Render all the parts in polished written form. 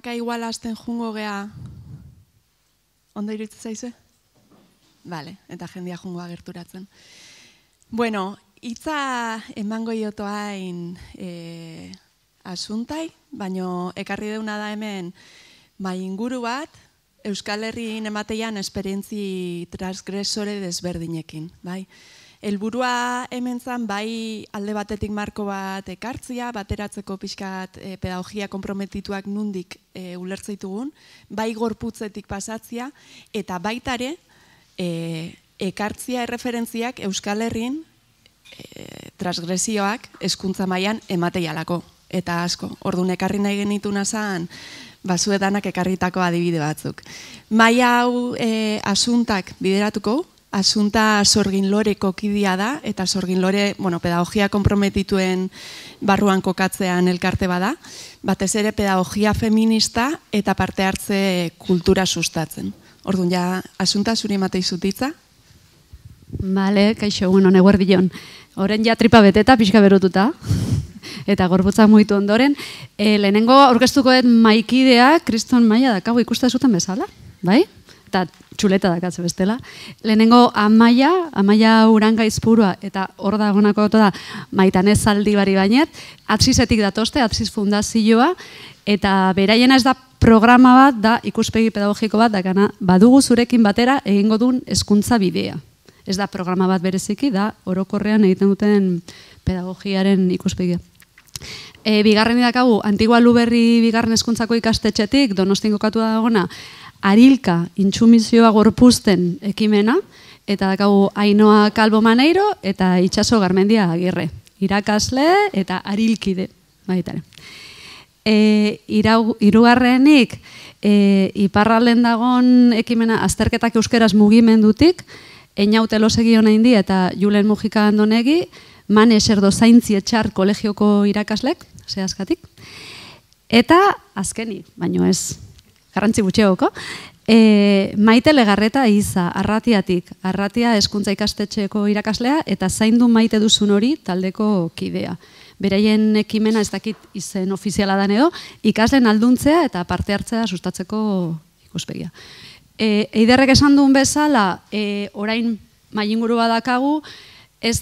pixkanaka igual hasten jungo gea, ondo iruditzen zaizu? Bale, eta jendia jungoa gerturatzen. Bueno, hitza emango iotoain asuntai, baino ekarri deuna da hemen mai inguru bat, Euskal Herrian emateian esperientzi transgresore desberdinekin, bai? Helburua hemen zan, bai alde batetik marko bat ekartzia, bateratzeko pixkat pedagogia konprometituak nundik ulertzeitugun, bai gorputzetik pasatzia, eta baitare ekartzia erreferentziak Euskal Herrin transgresioak hezkuntza mailan emateialako, eta asko. Orduan ekarri nahi genituna zan, basuetanak ekarritako adibide batzuk. Maila hau asuntak bideratuko, asunta Sorgin Loreko kidea da, eta Sorgin Lore, pedagogia konprometituen barruan kokatzean elkarte bada, batez ere pedagogia feminista eta parte hartze kultura sustatzen. Orduan, ja, asunta zuri ematei zutitza? Bale, kaixo, eguerdion. Horen ja tripa beteta, pixka berotuta, eta gorputza mugitu ondoren. Lehenengo aurkeztuko dut maikidea, kriston maia dakago ikusten zuten bezala, bai? Eta txuleta dakatze bestela. Lehenengo Amaia Urangaizpurua, eta hor dagoenako da Maitanez Zaldibari bainet, Atsisetik datozte, Atsis Fundazioa, eta beraiena ez da programa bat, da ikuspegi pedagogiko bat, dakana badugu zurekin batera egingo duen hezkuntza bidea. Ez da programa bat bereziki, da orokorrean egiten duten pedagogiaren ikuspegia. Bigarren dakagu, Antigua Luberri bigarren hezkuntzako ikastetxetik, Donostin kokatu dagona, Arilka intxumizioa gorpuzten ekimena, eta dakagu Ainoa Kalbo Maneiro eta Itxaso Garmendia Agirre. Irakasle eta arilkide, baitare. Hirugarrenik, iparralden dagon ekimena azterketak euskeraz mugimendutik, Einaut Elosegi Onaindi eta Julen Mujika Andonegi, Mane Eserdo Zaintzi Etxar kolegioko irakaslek, zehazkatik. Eta azkeni, baino ez garrantzi gutxiagoko, Maite Legarreta Iza, Arratiatik, Arratia hezkuntza ikastetxeko irakaslea, eta zaindu maite duzun hori taldeko kidea. Beraien ekimena ez dakit izen ofiziala dan edo, ikasleen alduntzea eta parte hartzea sustatzeko ikuspegia. Eiderrek esan duen bezala, orain mailinguru badakagu, ez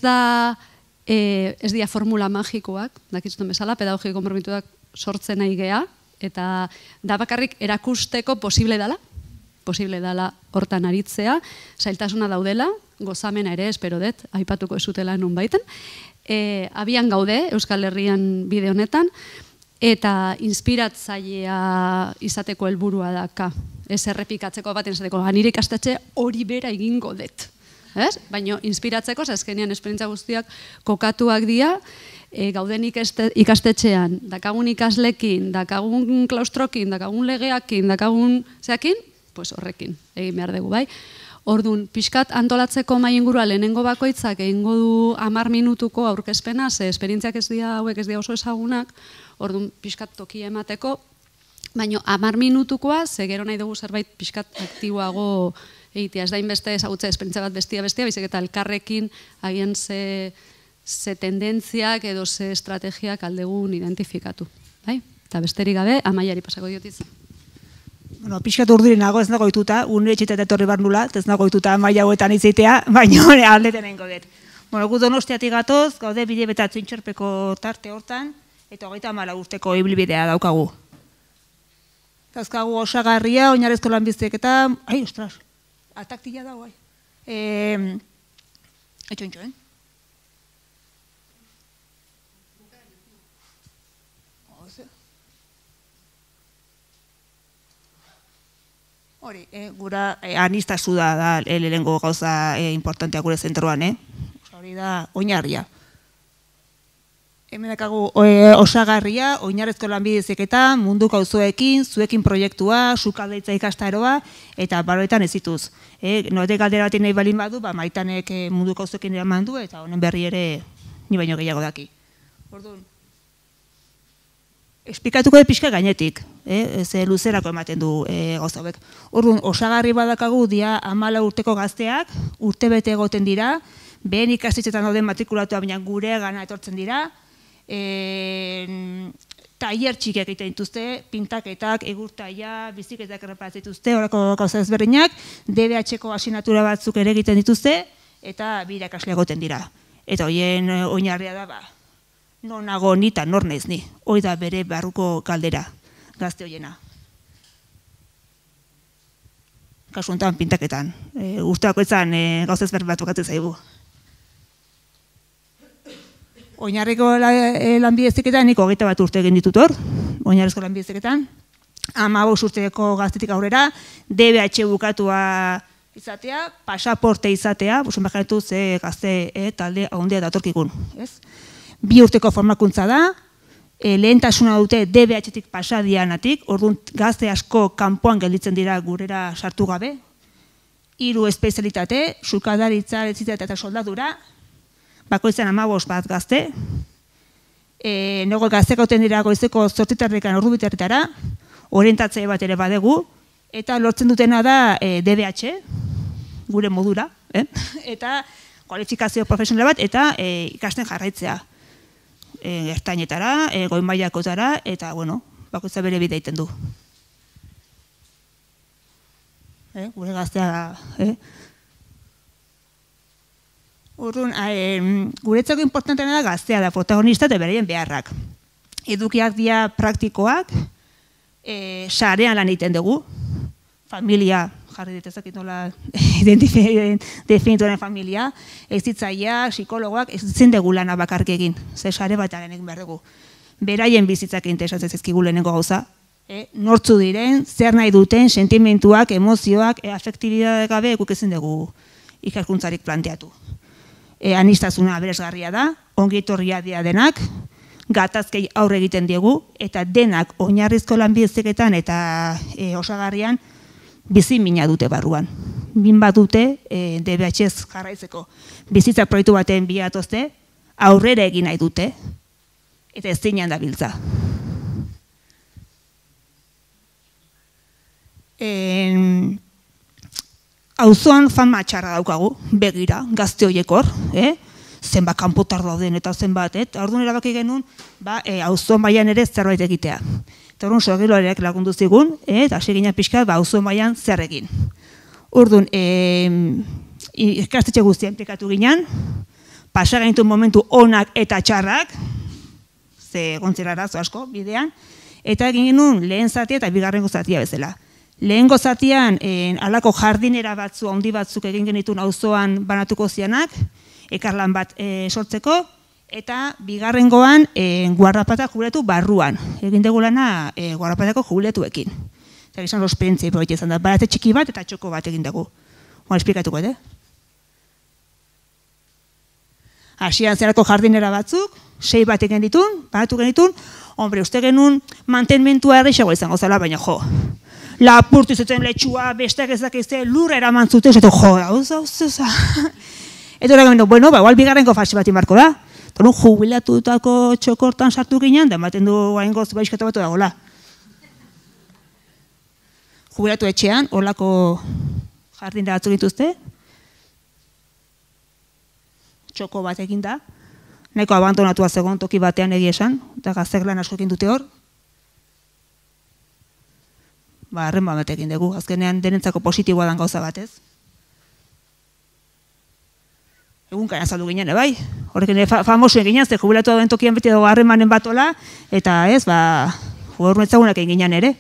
dia formula magikoak, dakitzuten bezala, pedagogiko konpromituak sortzen nahi gea, eta da bakarrik erakusteko posible dela hortan aritzea, zailtasuna daudela, gozamena ere espero dut, aipatuko ez zutela nun baiten, abian gaude Euskal Herrian bide honetan, eta inspiratzailea izateko helburua daka, ez errepikatzeko baten izateko, nire ikastetxe hori bera egingo dut. Baina inspiratzeko, azkenean esperientzia guztiak kokatuak dira, gauden ikastetxean, dakagun ikaslekin, dakagun klaustrokin, dakagun legeakin, dakagun zeakin, pues horrekin egin behar dugu, bai. Orduan, pixkat antolatzeko mai ingurua lehenengo bakoitzak egingo du 10 minutuko aurkezpena, ze esperientziak ez dira hauek ez dira oso ezagunak, orduan pixkat tokia emateko, baina 10 minutukoa, ze gero nahi dugu zerbait pixkat aktiboago egitea, ez da inbeste ezagutza esperientzia bat bestia, baizik eta elkarrekin agian ze tendentziak edo ze estrategiak aldegun identifikatu. Eta besterik gabe, Amaiari pasako diotitza. Pixkat urdurin nago, ez nago ituta, unibertsitate etorri bar nula, ez nago ituta maila hauetan izitea, baina aldeten egingo dut. Gu Donostiatik gatoz, gaude bide betatzu intxerpeko tarte hortan, eta 34 urteko ibilbidea daukagu. Dauzkagu osagarria, oinarrezko lanbiztek eta... Ai, ostras, ataktila dago, Etxo, Hori, gura anistazu da lehenengo gauza importantea gure zentroan, hori da oinarria. Hemen dakagu osagarria, oinarrezko lanbidezeketa, munduko auzoekin, zuekin proiektua, sukaldeitza ikastaroa, eta baroetan ez dituz. Noetek galdera bat nahi balin badu, Maitanek munduko auzoekin eraman du, eta honen berri ere ni baino gehiago daki. Orduan, esplikatuko dut pixka gainetik, ze luzerako ematen du gauza hauek. Orduan, osagarri badakagu dia 14 urteko gazteak, urtebete egoten dira, behen ikastetxetan dauden matrikulatuak baina gure gana etortzen dira, tailer txikiak egiten dituzte, pintaketak, egurtaia, biziketak erreparatzen dituzte, horako gauza ezberdinak, DBH-ko asignatura batzuk ere egiten dituzte, eta bi irakasle egoten dira. Eta horien oinarria da, non nago ni eta nor naiz ni. Hoi da bere barruko galdera, gazte hoiena. Kasu honetan pintaketan. Urteako etzan gauza ezberdin bat tokatzen zaigu. Oinarriko lanbide heziketan nik 21 urte egin ditut hor, oinarrizko lanbide heziketan. 15 urteko gaztetik aurrera, DBH bukatua izatea, pasaporte izatea, imaginatu ze gazte talde handia datorkikun. 2 urteko formakuntza da, lehentasuna dute DBH-tik pasadianatik, orduan gazte asko kanpoan gelditzen dira gurera sartu gabe. 3 espezialitate, sukadaritza, elektrizitatea eta soldadura, bakoitzan 15 bat gazte. Nego gazte gauten dira goizeko 8:00 ordu bitartetara, orientatzaile bat ere badegu, eta lortzen dutena da DBH, gure modura, eta kualifikazio profesional bat, eta ikasten jarraitzea. Ertainetara, goi mailakotara, eta, bakoitza bere bidea egiten du. Gure gaztea, Orduan, guretzako importantena da gaztea da protagonista eta beraien beharrak. Edukiak dira praktikoak, sarean lan egiten dugu, familia, jarri ditezakit nola definituaren familia, ezitzaileak, psikologoak, ez ditzen dugu lana bakarrik egin, ze sare bat egin behar dugu. Beraien bizitzak interesatzen zaizkigu lehenengo gauza, nortzu diren, zer nahi duten, sentimentuak, emozioak, afektibitate gabe guk ezin dugu ikerkuntzarik planteatu. Aniztasuna aberasgarria da, ongi etorria dira denak, gatazkei aurre egiten diegu, eta denak oinarrizko lanbide heziketan eta osagarrian bizi mina dute barruan. Min bat dute DBH-ez jarraitzeko bizitza proiektu baten bilatozte, aurrera egin nahi dute, eta ez zinean dabiltza. Auzoan fama txarra daukagu, begira, gazte horiek hor, zenbat kanpotar dauden eta zenbat, orduan erabaki genuen, auzo mailan ere zerbait egitea. Eta orduan sorgiloareak lagundu zigun, eta hasi ginen pixka, auzo mailan zer egin. Orduan, ikastetxe guztia implikatu ginen, pasa gainituen momentu onak eta txarrak, ze gontzera arazo asko bidean, eta egin genuen lehen zatia eta bigarrengo zatia bezala. Lehengo zatian, alako jardinera batzu, handi batzuk egin genituen auzoan banatuko zianak, ekarlan bat sortzeko, eta bigarrengoan guardapatak jubiletu barruan. Egin dugu lana guardapatako jubiletuekin. Eta gizan esperientzia proiektu izan da, barate txiki bat eta txoko bat egin dugu. Hora, esplikatuko, Hasian zerako jardinera batzuk, 6 bat egin ditun, banatu genitun, hombre, uste genuen mantenmentua errexagoa izango zela, baina jo. Lapurtu izaten letxua, besteak ezak izte, lurra eraman zute, esatu, jo, hauza. Eta hori gero, igual bigarrenko fase bat inbarko da. Eta jubilatutako txokortan sartu ginen, da ematen du haingoz baizkatu batu dagoela. Jubilatu etxean, horlako jardinera batzuk dituzte. Txoko bat egin da. Nahiko abandonatua zegoen toki batean egia esan, eta gaztek lan asko egin dute hor. Harren bat egin dugu, azkenean denentzako positiboa dan gauza batez. Egun karen azaldu ginen, bai? Horrekin famosu eginen, ze jubilatu dauen tokian beti dago harremanen batola, eta ez, jugaurun etzagunak egin ginen ere.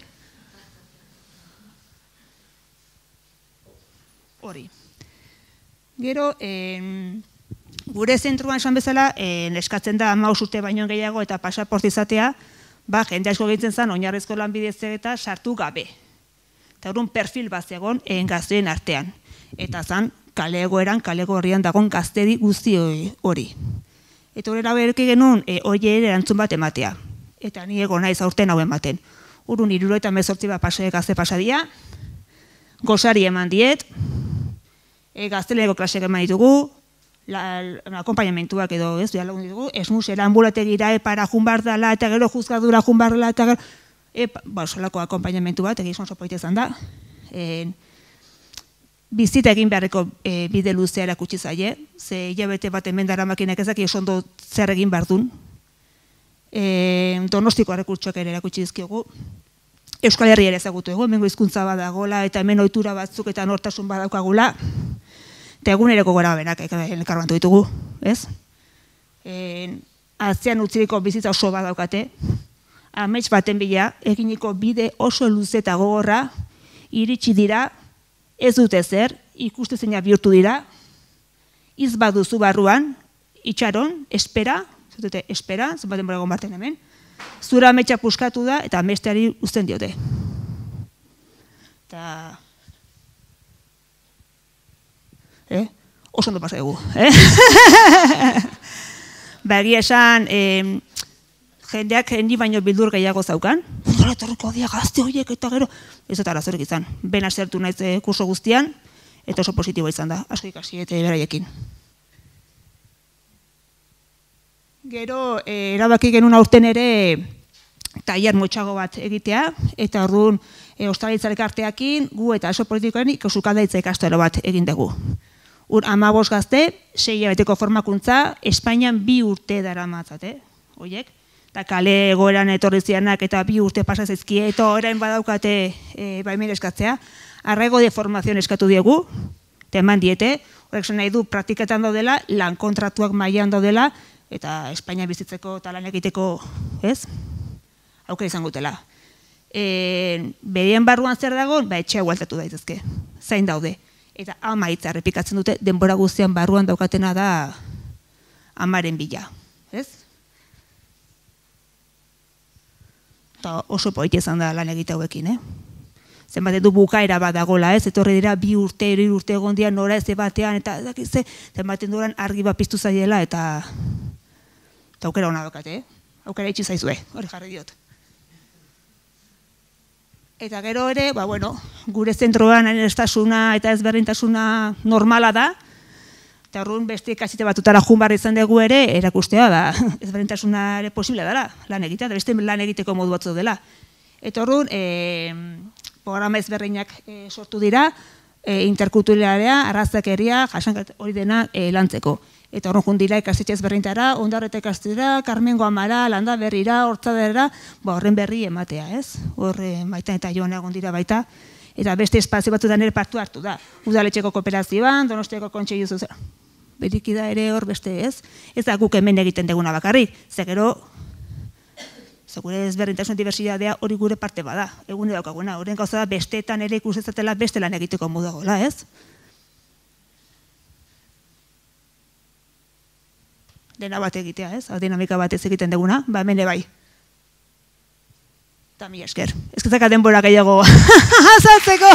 Hori. Gero, gure zentruan esan bezala, eskatzen da 15 urte baino gehiago eta pasaporte izatea, jende asko gehitzen zen, oinarrizko lanbide eta sartu gabe. Eta horren perfil bat zegoen gazteen artean. Eta zan, kale horrian dagoen gaztedi guzti hori. Eta horrela berke genuen, hori ere erantzun bat ematea. Eta ni ego naiz aurten hau ematen. Urrun 78 bat gazte pasadia, gozari eman diet, gaztelego klaseak eman ditugu, akompainamentuak edo ez, lagun ditugu, esmusera ambulategira epara junbardala, eta gero juzgadura junbardala, eta gero, solako akompainamentu bat, egizan sopoite izan da, bizita egin beharreko bide luzea erakutsi zaie, ze hilabete bat hemen dara makinak ezak oso ondo zer egin behar duen, Donostiko errekurtsoak ere erakutsi dizkiogu. Euskal Herria ere ezagutu egu, hemengo hizkuntza badagola eta hemen ohitura batzuk eta nortasun badaukagula. Eta eguneroko gorabenak elkarbatu ditugu, ez? Atzean utziriko bizitza oso badaukate, amets baten bila, eginiko bide oso luze eta gogorra, iritsi dira, ez dute zer, ikustezina bihurtu dira, iz baduzu barruan, itxaron, espera, zenbat denbora egon barten hemen, zura ametsa puskatu da, eta amesteari uzten diote. Eta... oso ondo pasa dugu. Egia esan, jendeak hendi baino bildur gehiago zaukan, gara etorriko dia gazte horiek eta gero, ez eta arazorik izan. Ben asertu naiz kurso guztian, eta oso positiboa izan da, asko ikasi eta beraiekin. Gero, erabaki genuen aurten ere tailer motxago bat egitea, eta orduan Ostalaritza Elkarteakin gu eta aso politikoen sukaldaritza ikastaro bat egin dugu. 15 gazte, 6 hilabeteko formakuntza, Espainian 2 urte daramatzate, horiek. Eta kale egoeran etorri zianak eta 2 urte pasa zaizkie, eta orain badaukate baimen eskatzea. Arraigo de formazion eskatu diegu, eta eman diete, horrek zen nahi du praktiketan daudela, lan kontratuak mailan daudela, eta Espainia bizitzeko eta lan egiteko, ez? Aukera izan gutela. Berien barruan zer dago, etxea gualtatu daitezke, zain daude. Eta ama hitza errepikatzen dute, denbora guztian barruan daukatena da amaren bila, ez? Eta oso poitia izan da lan egite hauekin, Zenbat edu bukaera bat dagoela, ez? Etorri dira 2 urte, 3 urte egon dira nora ez batean, eta zenbaten duran argi bat piztu zaiela, eta aukera hona daukate, Aukera itxi zaizue, hori jarri diot. Eta gero ere, gure zentroan anestasuna eta ezberdintasuna normala da, eta horren beste ikasite batutara jun barri izan dugu ere, erakustea ezberdintasuna ere posible dara, lan egitea, eta beste lan egiteko modu batzu dela. Eta horren, programa ezberdinak sortu dira, interkulturalea, arrazakeria, jasankat hori dena lantzeko. Eta horren jundira ikastetxe ezberdintara, Ondarreta ikastera, Karmengo Amara, Landa Berrira, Hortzadera, horren berri ematea, ez? Horre Maitan eta Joan egon dira baita, eta beste espazio batzutan ere partu hartu da. Udaletxeko kooperazioan, Donostiako kontseilu zuzera. Beriki da ere hor beste, ez? Ez da guk hemen egiten deguna bakarrik, ze gero, gure ezberdintasun diversitatea hori gure parte bada, egune daukaguna, horren gauza da besteetan ere ikusezatela beste lan egiteko modagoela, ez? Dena bat egitea, ez? Dinamika bat ez egiten deguna, hemen bai. Eta mi esker. Ezketzaka denbora gehiago azaltzeko.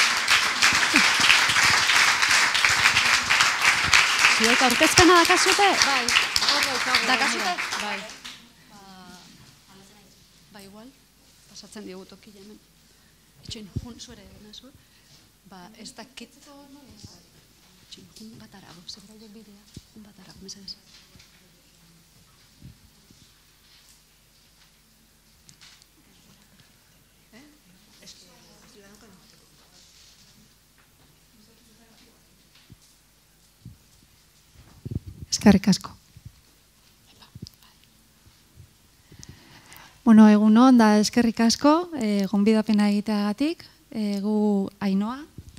Zuek aurkezpena dakazute? Bai. Dakazute? Bai. Ba, igual, pasatzen digu tokile hemen. Etxoin, jun, zuere, nazu? Ba, ez dakit... Etxoin, jun bat arago, zer daudek bidea, jun bat arago, mesedez. Eskerrik asko. Bueno, egunon da eskerrik asko, gonbidapena egiteagatik, gu Ainoa.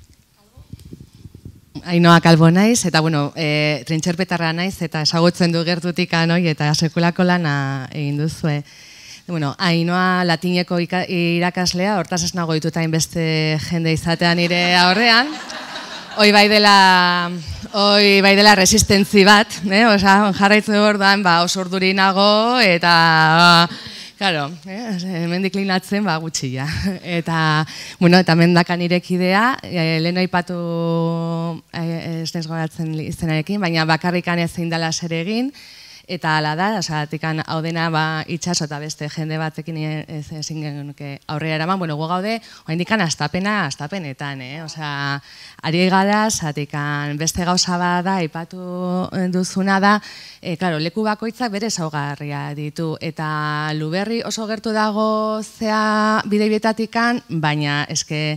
Ainoa Kalbo naiz, eta trintxerpetarra naiz, eta esagutzen du gertutik anoi, eta sekulako lana egin duzue. Ainoa latineko irakaslea, hortaz ez nago dituta inbeste jende izatean nire aurrean. Hoi bai dela resistentzi bat, jarraitzen orduan oso urduri nago, eta, claro, hemendik linatzen gutxia. Eta mendakan irekidea, lehen aipatu ez naiz goratzen izenarekin, baina bakarrikan ezin dela zer egin, eta hala da, hau dena itxaso eta beste jende batzekin ezin genuke aurrera eraman, gu gaude, oraindikan astapenetan, ari gara, beste gauza bat da, aipatu duzuna da, leku bakoitzak bere ezaugarria ditu, eta Luberri oso gertu dago zea bideibietatikan, baina eske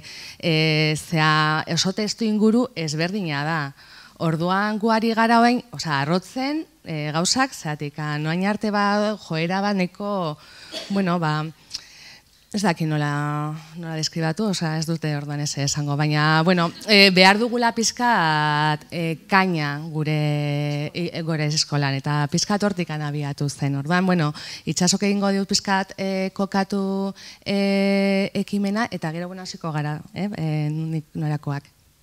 oso testu inguru ezberdina da. Orduan guari gara hoen, arrotzen, gauzak, zeatik, noain arte joera neko, bueno, ez daki nola deskribatu, ez dute orduan ez esango, baina, bueno, behar dugula pizkat kaina gure eskolan, eta pizkat hortikan abiatu zen. Orduan, bueno, itxasok egingo diut pizkat kokatu ekimena, eta gero hasiko gara, norakoak.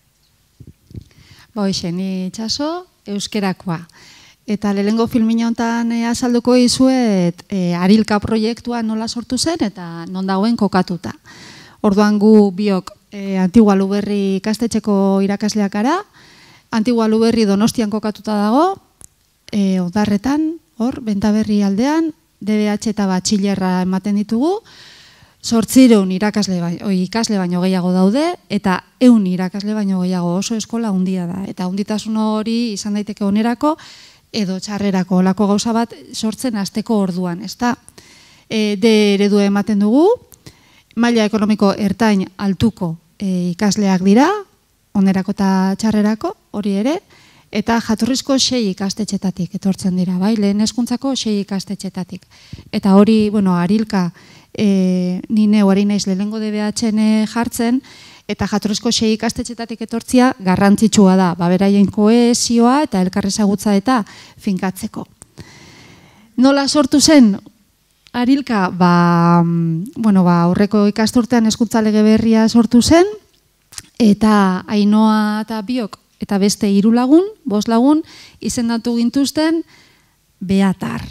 Hoxe, ni itxaso, euskerakoa. Eta lehengo filmina honetan azalduko izuet Arilka proiektua nola sortu zen eta non dagoen kokatuta. Orduan gu biok Antigua Luberri ikastetxeko irakasleak gara, Antigua Luberri Donostian kokatuta dago, Ondarretan, hor, Bentaberri aldean, DBH eta batxilerra ematen ditugu, 800 ikasle baino gehiago daude, eta 100 irakasle baino gehiago, oso eskola handia da. Eta handitasun hori izan daiteke onerako, edo txarrerako olako gauza bat sortzen hasteko orduan, ezta? D eredua ematen dugu, maila ekonomiko ertain altuko ikasleak dira, onerako eta txarrerako, hori ere, eta jatorrizko 6 ikastetxetatik etortzen dira, bai, lehen hezkuntzako 6 ikastetxetatik. Eta hori, bueno, Arilka, ni neu ari naiz lehengo DBH-en jartzen, eta jatorrizko 6 ikastetxetatik etortzia garrantzitsua da, beraien kohesioa eta elkarrezagutza eta finkatzeko. Nola sortu zen Arilka? Aurreko ikasturtean hezkuntza lege berria sortu zen, eta Ainoa eta biok eta beste 3 lagun, 5 lagun, izendatu gintuzten Beatar.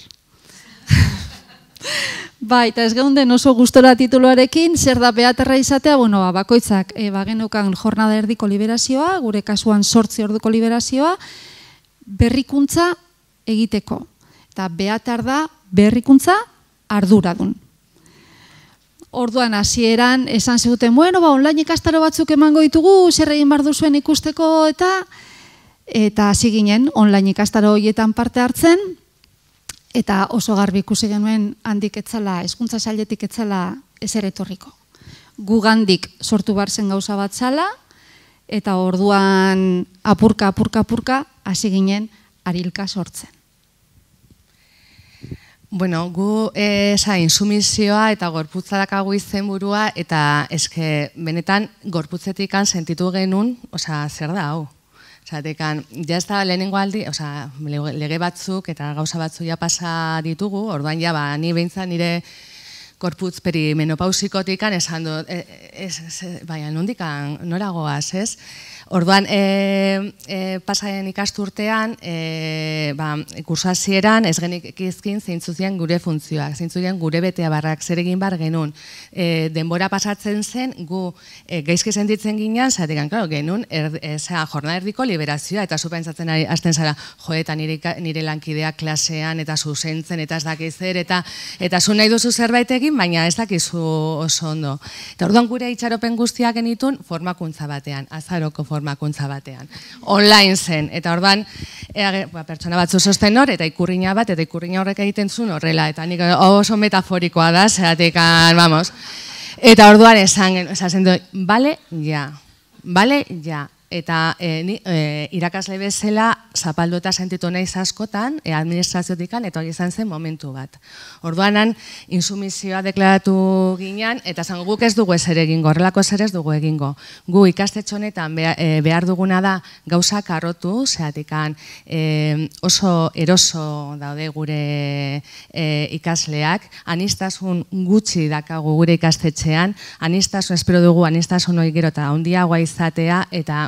Bai, eta ez geunden oso gustora tituluarekin, zer da Beatarra izatea, bakoitzak geneukan jornada erdiko liberazioa, gure kasuan 8 orduko liberazioa, berrikuntza egiteko. Eta Beatar da berrikuntza arduradun. Orduan hasieran esan ziguten, online ikastaro batzuk emango ditugu, zer egin behar duzuen ikusteko, eta hasi ginen online ikastaro horietan parte hartzen, eta oso garbi ikusi genuen handik etzala, hezkuntza sailetik etzala ezer etorriko. Gugandik sortu bar zen gauza bat zala, eta orduan apurka hasi ginen Arilka sortzen. Bueno, gu insumizioa eta gorputza dakagu izenburua, eta eske benetan gorputzetikan sentitu genuen, zer da hau? Zatekan, ja ez da lehenengo aldi, lege batzuk eta gauza batzuk ja pasa ditugu, orduan ja, ni behintzat nire gorputz perimenopausikotikan esan dut, baina nondikan noragoaz, ez? Orduan, pasaren ikasturtean, kursasieran ez genikizkin zeintzuzien gure funtzioak, zeintzuzien gure beteabarrak, zer egin bar genuen. Denbora pasatzen zen, gu gaizki sentitzen ginen, zatekan, genuen jornada erdiko liberazioa, eta zupentzatzen hasten zara, eta nire lankidea klasean, eta zuzentzen, eta ez dakizer, eta zu nahi duzu zerbait egin, baina ez dakizu oso ondo. Eta orduan gure itxaropen guztiak genitun formakuntza batean, azaroko formakuntza batean. Online zen, eta orduan pertsona batzu sosten hor, eta ikurriña bat, eta ikurriña horrek egiten zuen horrela, eta nik oso metaforikoa da, zeratekan, vamos. Eta orduan esan du, bale, ja. Eta irakasle bezala zapaldu eta sentitu naiz askotan, administraziotikan, eta hori izan zen momentu bat. Orduanan, insumizioa deklaratu ginen, eta zango guk ez dugu ezer egingo, horrelako ezer ez dugu egingo. Gu ikastetxonetan behar duguna da gauzak arrotu, zehatikan oso eroso daude gure ikasleak, anistasun gutxi dakagu gure ikastetxean, anistasun, espero dugu, anistasun hori gero eta handiagoa izatea, eta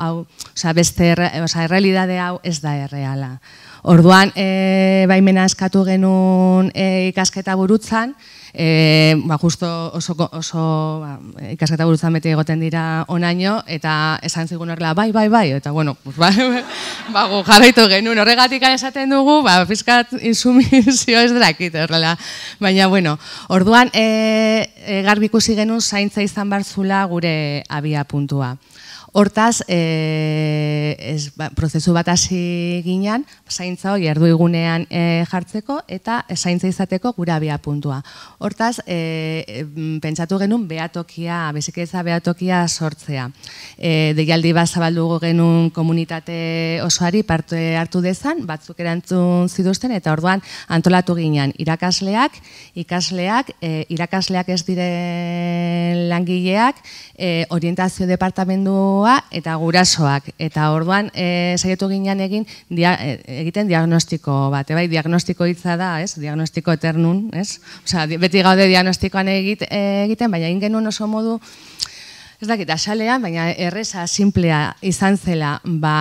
errealidade hau ez da erreala. Orduan, baimena eskatu genuen ikasketa burutzan, justo oso ikasketa burutzan beti egoten dira onaino, eta esan zigun horrela, bai, eta bueno, jarraitu genuen, horregatik esaten dugu, pizkat insumizio ez dakit horrela, baina bueno, orduan, garbi ikusi genuen zaintza izan barzula gure abia puntua. Hortaz, prozesu bat hasi ginean, zaintza hori erdigunean jartzeko eta zaintza izateko gure abia puntua. Hortaz, pentsatu genuen bizikidetza behatokia sortzea. Deialdi bat zabaldu genuen komunitate osoari parte hartu dezan, batzuk erantzun zituzten, eta orduan antolatu ginean irakasleak, irakasleak ez diren langileak, orientazio departamendua eta gurasoak. Eta orduan saiatu ginean egiten diagnostiko bat. Diagnostiko hitza da, diagnostiko eternun, beti gaude diagnostikoan egiten, baina egin genuen oso modu, ez dakit, asalean, baina erreza, simplea izan zela,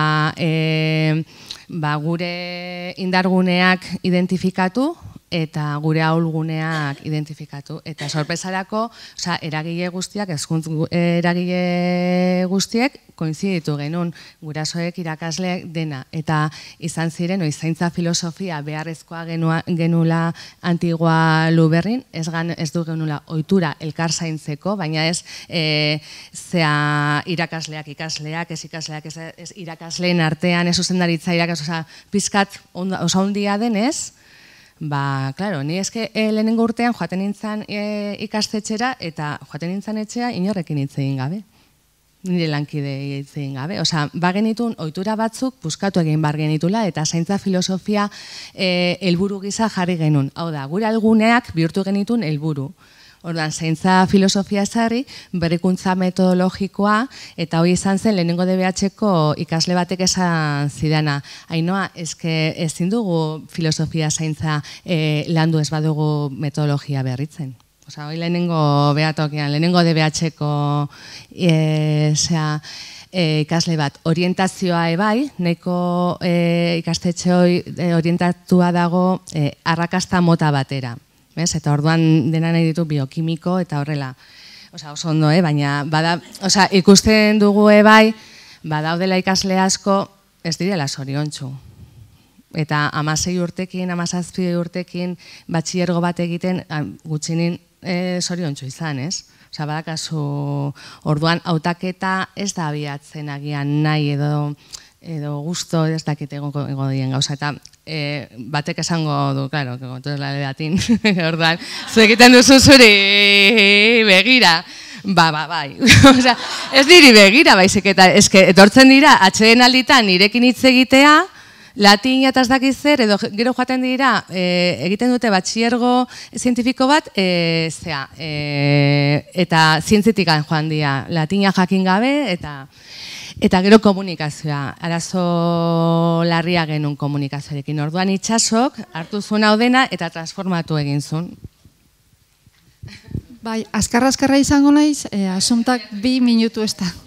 gure indarguneak identifikatu eta gure ahulguneak identifikatu. Eta sorpresarako, eragile guztiak, hezkuntza eragile guztiek koinziditu genuen, gurasoek, irakasleek dena. Eta izan ziren, zaintza filosofia beharrezkoa genuela Antigua Luberrin, ez du genuela ohitura elkar zaintzeko, baina ez irakasleak, ikasleak, ez ikasleak, ez irakasleen artean, ez zuzendaritza pizkat oso handia denez, klaro, ni eske lehenengo urtean joaten nintzen ikastetxera eta joaten nintzen etxea inorrekin hitz egin gabe. Nire lankide hitz egin gabe. Bagenitun ohitura batzuk puskatu egin bar genitula eta zaintza filosofia helburu gisa jarri genuen. Hau da, gure alguneak bihurtu genitun helburu. Orduan, zaintza filosofia ezarri, berrikuntza metodologikoa, eta hori izan zen lehenengo DBH-ko ikasle batek esan zidana. Ainhoa, ezin dugu filosofia zaintza landu ez badugu metodologia berritzen. Hori lehenengo behatokian, lehenengo DBH-ko ikasle bat. Orientazioa ebai, nahiko ikastetxe hori orientatua dago arrakasta mota batera. Eta orduan dena nahi ditu biokimiko eta horrela. Oso ondo, baina ikusten dugu bai, badaudela ikasle asko ez direla zoriontsu. Eta 16 urtekin, 17 urtekin batxillergo bat egiten gutxinin zoriontsu izan, ez? Badakazu orduan hautaketa ez da abiatzen agian nahi edo gusto ez dakit egongo dien gauza. Eta batek esango du, klaro, kontu ez la ledatin, orduan, zu egiten duzu zuri begira. Bai. Ez diri begira, baizik, eta etortzen dira, atxeden alditan nirekin hitz egitea, latina eta ez dakiz zer, edo gero joaten dira, egiten dute batxillergo zientifiko bat, eta zientzitikan joan dira, latina jakin gabe, eta gero komunikazioa, arazo larria genuen komunikazioarekin. Orduan itxasok hartu zuen hau dena eta transformatu egin zuen. Bai, azkarra izango naiz, asuntak 2 minutu ez da.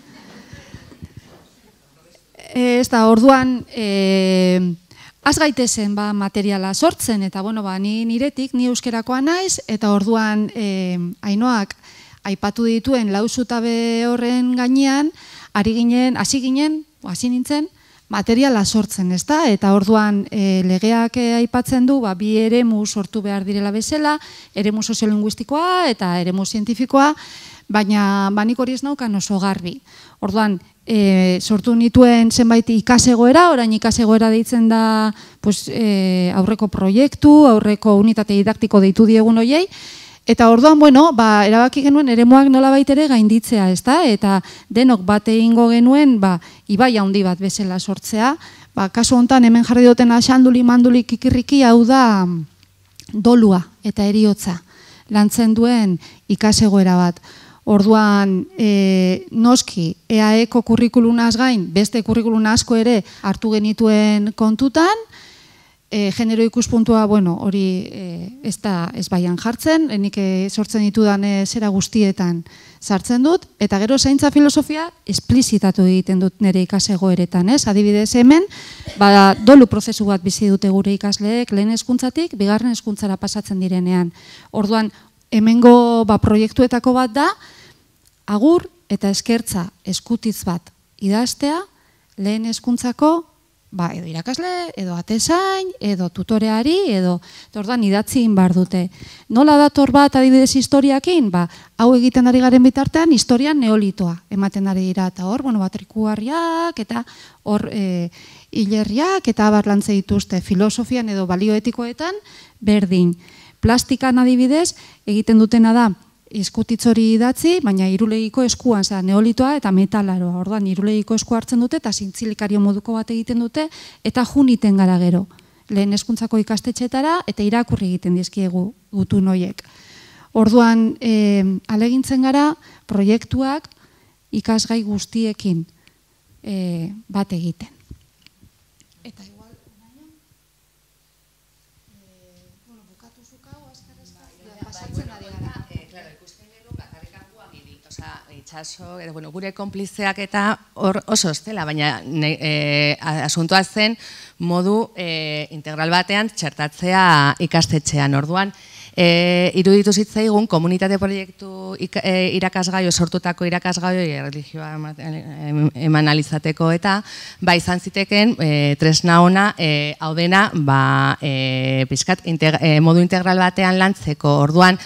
Ez da, orduan, az gaitezen materiala sortzen, eta ni niretik, ni euskerakoa naiz, eta orduan Ainhoak aipatu dituen lauzutabe horren gainean, hasi nintzen, materiala sortzen, ez da? Eta orduan legeak aipatzen du, bi eremu sortu behar direla bezala, eremu soziolinguistikoa eta eremu zientifikoa, baina nik hori ez naukan oso garbi. Orduan, sortu nituen zenbait ikasegoera, orain ikasegoera deitzen da aurreko proiektu, aurreko unitate didaktiko deitu diegun hoiei, eta orduan, erabaki genuen eremuak nolabait ere gainditzea, ez da? Eta denok bat egingo genuen, ibai handi bat bezala sortzea. Kasu honetan hemen jarri dutena xanduli, manduli, kikirriki, hau da dolua eta heriotza lantzen duen ikasegoera bat. Orduan, noski, EAE-ko kurrikulunaz gain, beste kurrikulun asko ere hartu genituen kontutan, genero ikuspuntua, hori ez baian jartzen, nik sortzen ditudan zera guztietan sartzen dut, eta gero zaintza filosofia esplizitatu egiten dut nire ikasegoeretan, ez? Adibidez hemen, dolu prozesu bat bizi dute gure ikasleek, lehen hezkuntzatik, bigarren hezkuntzara pasatzen direnean. Orduan, hemengo proiektuetako bat da, agur eta eskertza eskutitz bat idaztea, lehen hezkuntzako edo irakasle, edo atezain, edo tutoreari, edo orduan idatzi behar dute. Nola dator bat adibidez historiakin? Hau egiten ari garen bitartean, historian neolitoa ematen ari dira, eta hor, trikuharriak, eta hor hilerriak, eta abarlantze dituzte filosofian edo balioetikoetan, berdin. Plastikan adibidez, egiten dutena da, izkutitz hori idatzi, baina irulegiko eskuan, neolitoa eta metalaroa. Orduan, irulegiko esku hartzen dute eta zintzilikari moduko bat egiten dute eta juniten gara gero. Lehen hezkuntzako ikastetxetara eta irakurri egiten dizkiegu gutun horiek. Orduan, alegintzen gara proiektuak ikasgai guztiekin bat egiten. Eta igual, bukatu zukau, pasatzen ari gara. Itxaso, gure konplizeak eta hor oso estela, baina asuntoa zen modu integral batean txertatzea ikastetxean. Orduan, iruditu zitzaigun komunitate proiektu irakasgai, sortutako irakasgai, religioa eman alizateko eta izan ziteken tresna ona hau dena modu integral batean lantzeko. Orduan,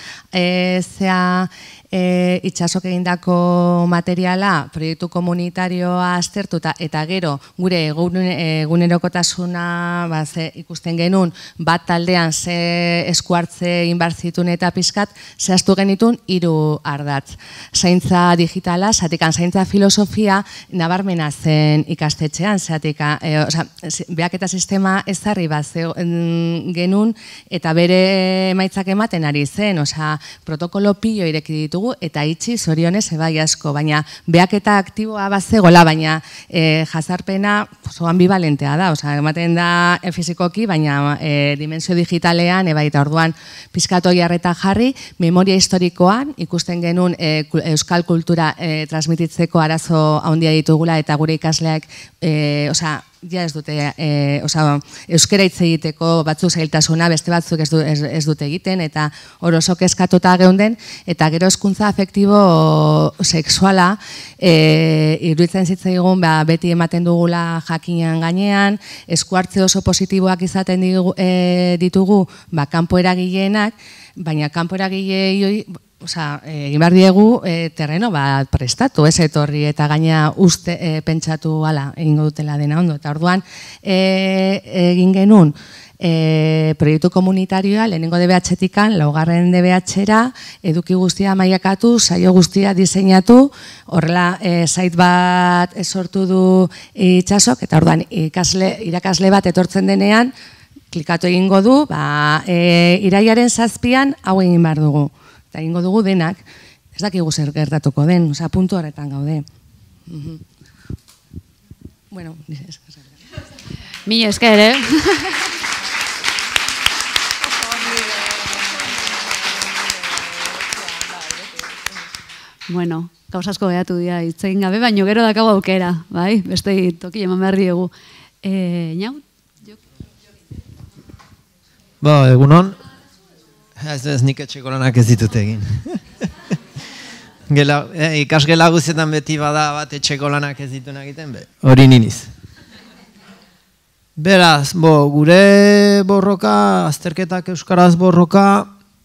itxasok egindako materiala, proiektu komunitarioa aztertuta eta gero gure egunerokotasuna ikusten genuen bat taldean ze eskuartze inbarzitun eta pizkat zehaztu genitun 3 ardatz. Zaintza digitala, zatikan zaintza filosofia nabarmena zen ikastetxean, zatika behaketa sistema ezarri bat genuen eta bere emaitzak ematen ari zen, protokolo pilo ireki ditu eta itxi zorionez ebai asko, baina behaketa aktiboa bat zegoela, baina jazarpena oso ambivalentea da, ematen da fizikoki, baina dimensio digitalean ebai eta orduan pizkatoi harreta jarri, memoria historikoan ikusten genuen euskal kultura transmititzeko arazo handia ditugula eta gure ikasleak ja ez dute, euskera hitz egiteko batzuk zailtasuna, beste batzuk ez dute egiten, eta oso kezkatuta geunden, eta gero hezkuntza afektibo sexuala, iruditzen zitzaigun beti ematen dugula jakinean gainean, eskuartze oso positiboak izaten ditugu kanpo eragileenak, baina kanpo eragileei egin behar diegu terreno bat prestatu, ez etorri eta gaina uste pentsatu egingo dutela dena ondo. Eta orduan egin genuen proiektu komunitarioa, lehenengo DBH-tikan, laugarren DBH-era, eduki guztia mailakatu, saio guztia diseinatu, horrela site bat sortu du itxasok, eta orduan irakasle bat etortzen denean, klikatu egingo du, irailaren 7an hau egin behar dugu. Eta egingo dugu denak, ez dakigu zer gertatuko den, puntu horretan gaude. Bueno, mi esker, Bueno, gauzasko behatu dira itzegin gabe, baino gero dakago aukera, bai? Beste toki eman behar diegu. Inau? Egunon. Ez nik etxeko lanak ez ditut egin. Ikasgela guztietan beti bada bat etxeko lanak ez dituen egiten, hori niniz. Beraz, gure borroka, azterketak euskaraz borroka,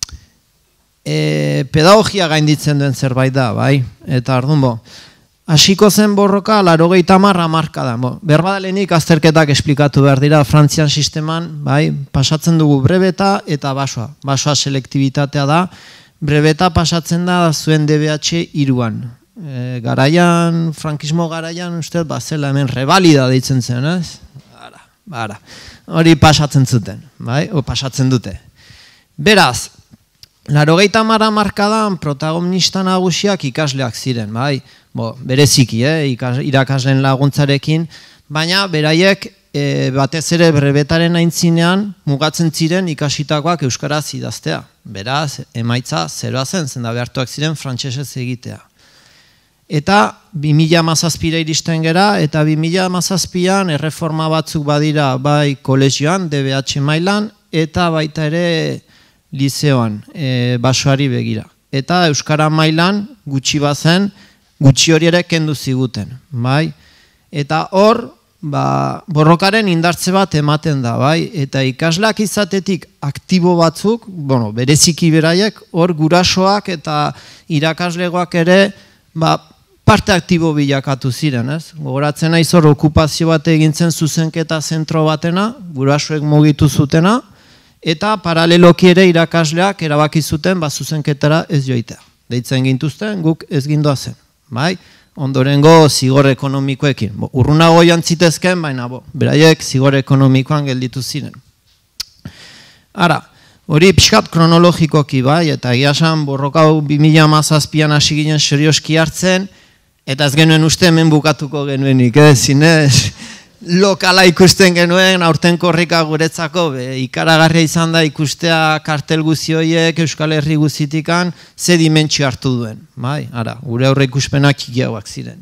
pedagogia gainditzen duen zerbait da, bai? Eta ardun, hasiko zen borroka 80 hamarkada. Berbadalenik azterketak esplikatu behar dira Frantzian sisteman, pasatzen dugu brebeta eta basoa. Basoa selektibitatea da, brebeta pasatzen da zuen DBH 3an. Garaian, frankismo garaian, uste, zela hemen revalida deitzen zen, ez? Hori pasatzen zuten, pasatzen dute. Beraz, 80 hamarkadan protagonista nagusiak ikasleak ziren, bereziki, irakasleen laguntzarekin, baina beraiek batez ere brebetaren aintzinean mugatzen ziren ikasitakoak euskaraz idaztea. Beraz, emaitza 0 zen, zenda behartuak ziren frantsesez egitea. Eta 2017 iristen gera, eta 2017an erreforma batzuk badira bai kolegioan, DBH mailan, eta baita ere lizeoan, basoari begira. Eta euskara mailan gutxi bazen, gutxi hori ere kendu ziguten. Eta hor, borrokaren indartze bat ematen da, bai? Eta ikasleak izatetik aktibo batzuk, bereziki beraiek, hor gurasoak eta irakaslegoak ere, parte aktibo bilakatu ziren, ez? Gogoratzen naiz hor okupazio bat egintzen zuzenketa zentro batena, gurasoek mugitu zutena, eta paraleloki ere irakasleak erabaki zuten zuzenketara ez joitea. Deitzen gintuzten, guk ez gindoazen, bai? Ondorengo zigor ekonomikoekin. Urrunago joan zitezken, baina beraiek zigor ekonomikoan gelditu ziren. Ara, hori pixkat kronologikoki, bai? Eta egiasan borrokau 2017an hasi ginen serioski hartzen, eta ez genuen uste hemen bukatuko genuenik, zinez, lokala ikusten genuen, aurten korrika guretzako, ikaragarria izan da ikustea kartel guzi horiek Euskal Herri guzitikan, ze dimentsio hartu duen, bai, ara, gure aurre ikuspenak txikiagoak ziren.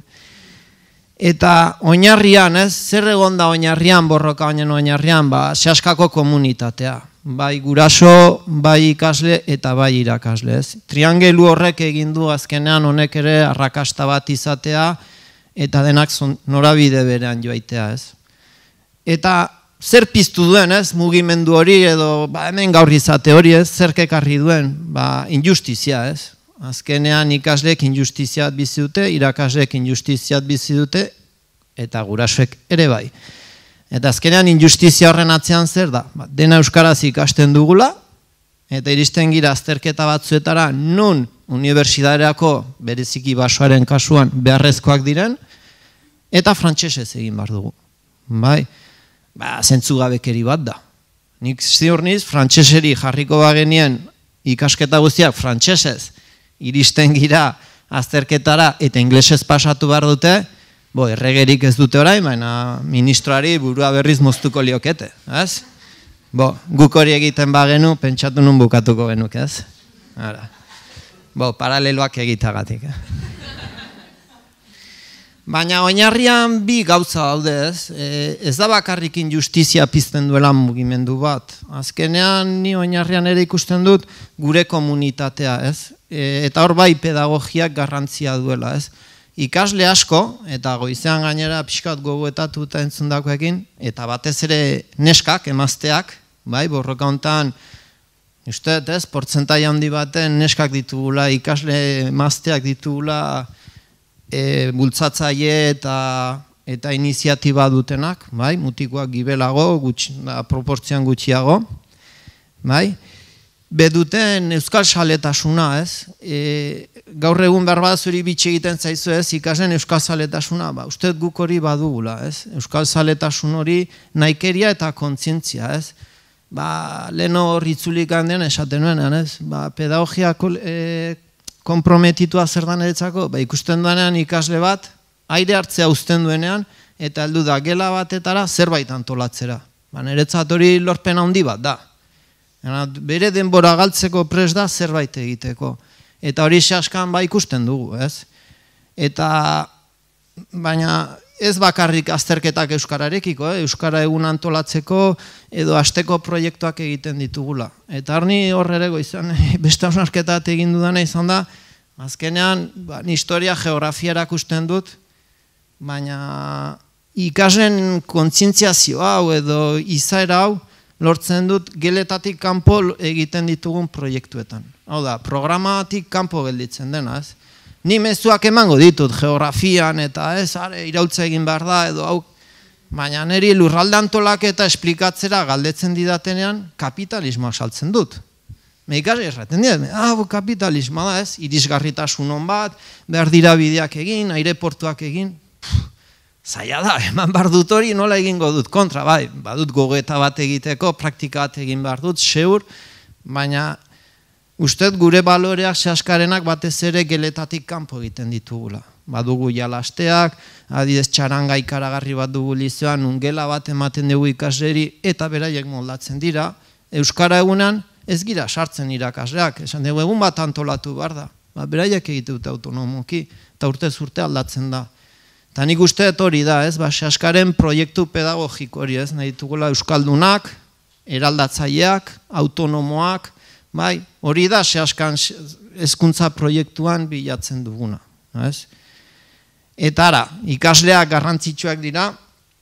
Eta oinarrian, zer egon da oinarrian, borroka baino oinarrian, sehaskako komunitatea. Bai guraso, bai ikasle eta bai irakasle. Triangelu horrek egin du azkenean honek ere arrakasta bat izatea eta denak norabide berean joaitea. Eta zer piztu duen, mugimendu hori edo hemen gaur izate hori, zer ekarri duen, injustizia. Azkenean ikasleek injustiziat bizi dute, irakasleek injustiziat bizi dute eta gurasoek ere bai. Eta azkenean injustizia horren atzean zer da? Dena euskaraz ikasten dugula, eta iristen gira azterketa batzuetara nun unibertsitaterako bereziki basoaren kasuan beharrezkoak diren, eta frantsesez egin behar dugu. Bai, zentzugabekeri bat da. Nik ziur niz, frantseseri jarriko bagenien ikasketa guztiak frantsesez iristen gira azterketara eta inglesez pasatu behar dute, erregerik ez dute orain, baina ministroari burua berriz moztuko liokete, ez? Guk hori egiten bagenu, pentsatu nun bukatuko genuk, ez? Paraleloak egitagatik. Baina oinarrian bi gauza daude, ez? Ez da bakarrik injustizia pizten duela mugimendu bat. Azkenean ni oinarrian ere ikusten dut gure komunitatea, ez? Eta hor bai pedagogiak garrantzia duela, ez? Ikasle asko, eta goizean gainera pixkat gogoetatu eta entzundakoekin, eta batez ere neskak, emazteak, borroka hontan, uste, portzentai handi baten neskak ditugula, ikasle emazteak ditugula, bultzatzaile eta iniziatiba dutenak, mutikoak gibelago, proportzioan gutxiago, beduten euskal saletasuna, ez? Gaur egun behar bat zuri bitxe egiten zaizu, ez? Ikasen euskal saletasuna, uste guk hori badugula, ez? Euskal saletasun hori naikeria eta kontzientzia, ez? Leheno hor itzulik handean esaten nuen, ez? Pedagogia komprometitua zer dan eretzako, ikusten duenean ikasle bat, aire hartzea uzten duenean, eta heldu da gela batetara zerbait antolatzera. Niretzat hori lorpen handi bat da. Bere denbora galtzeko prest da zerbait egiteko. Eta hori saskan ikusten dugu, ez? Eta, baina ez bakarrik azterketak euskararekiko, euskara egun antolatzeko edo asteko proiektuak egiten ditugula. Eta horni horre goizan, beste hausnarketat egin dudana izan da, azkenean, historia, geografia erakusten dut, baina ikaslen kontzientziazio hau edo izaera hau, lortzen dut geletatik kanpo egiten ditugun proiektuetan. Hau da, programatik kanpo gelditzen dena, ez? Ni mezuak emango ditut geografian eta iraultza egin behar da edo hau, baina niri lurralde antolaketa esplikatzera galdetzen didatenean kapitalismoa saltzen dut. Ikasle erraten dira, kapitalismoa da, ez? Irisgarritasun hon bat, behar dira bideak egin, aireportuak egin, zaila da, eman behar dut hori nola egingo dut kontra, badut gogoeta bat egiteko, praktika bat egin behar dut, seur, baina usteet gure baloreak sehaskarenak batez ere geletatik kanpo egiten ditugula. Badugu jalasteak, adidez txaranga ikaragarri bat dugu lizioan, ungela bat ematen dugu ikasleri eta beraiek moldatzen dira, euskara egunan ez gira sartzen irakasleak, esan dugu egun bat antolatu behar da, beraiek egite dute autonomoki, eta urtez urte aldatzen da. Eta nik uste hori da, ez, sehaskaren proiektu pedagogiko hori, ez, nahi ditugula euskaldunak, eraldatzaileak, autonomoak, hori da sehaskan hezkuntza proiektuan bilatzen duguna, ez. Eta ara, ikasleak garrantzitsuak dira,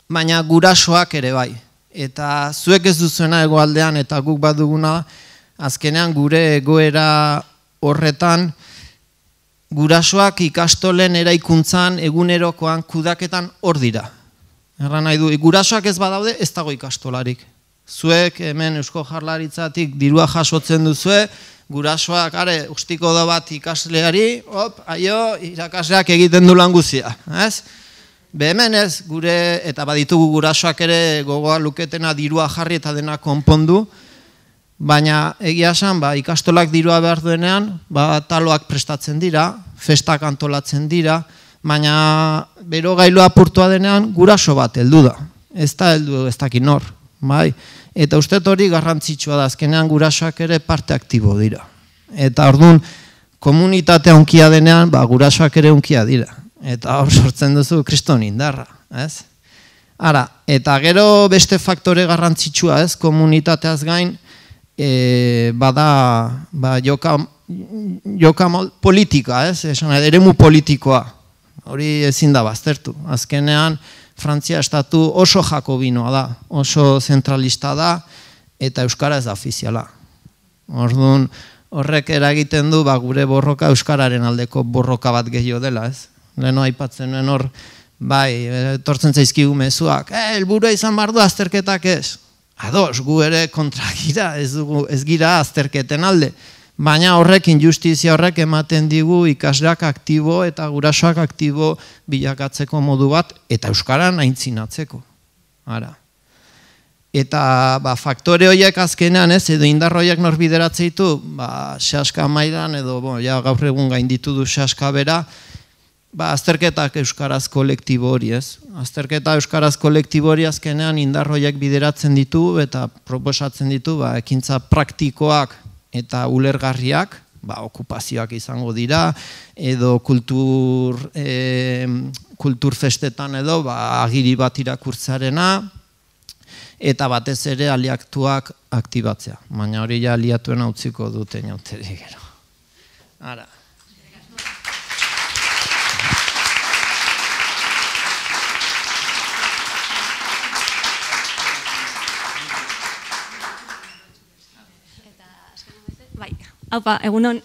baina gurasoak ere bai. Eta zuek ez duzuena hegoaldean eta guk baduguna, azkenean gure egoera horretan, gurasoak ikastolen eraikuntzan, egunerokoan, kudaketan hor dira. Erra nahi du, gurasoak ez badaude, ez dago ikastolarik. Zuek hemen Eusko Jaurlaritzatik dirua jasotzen duzue, gurasoak, ustiko da bat ikasleari, irakasleak egiten du lan guzia, ez? Hemen ez, gure, eta baditugu gurasoak ere gogoa luketena dirua jarri eta dena konpondu, baina egia esan, ikastolak dirua behar duenean, taloak prestatzen dira, festak antolatzen dira, baina bero gailua apurtua denean guraso bat heldu da. Ez da heldu ez dakit nor, bai? Eta uste hori garrantzitsua da, azkenean gurasoak ere parte aktibo dira. Eta orduan, komunitatea unkia denean, gurasoak ere unkia dira. Eta hor sortzen duzu kriston indarra, ez? Ara, eta gero beste faktore garrantzitsua, ez? Komunitateaz gain, bada joka politika, ez? Eremu politikoa, hori ezin da baztertu. Azkenean, Frantzia estatu oso jakobinoa da, oso zentralista da, eta euskara ez da ofiziala. Orduan, horrek eragiten du, gure borroka euskararen aldeko borroka bat gehiago dela, ez? Leheno aipatzen nuen hor, etortzen zaizkigu mezuak, helburua izan behar du azterketak ez. Ados, gu ere kontragira, ez gira azterketen alde. Baina horrek, injustizia horrek ematen digu ikasleak aktibo eta gurasoak aktibo bilakatzeko modu bat, eta euskaran aintzinatzeko. Eta faktore horiek azkenean ez, edo indar horiek norbideratzen ditu, sehaska mailan edo gaur egun gainditu du sehaska bera, azterketak euskaraz kolektibo hori ez. Azterketa euskaraz kolektibo hori azkenean indar horiek bideratzen ditu eta proposatzen ditu ekintza praktikoak eta ulergarriak, okupazioak izango dira, edo kultur festetan edo agiri bat irakurtzarena, eta batez ere aliatuak aktibatzea. Baina hori ja aliatuen utziko dute nauteri gero. Ara. Haupa, egunon,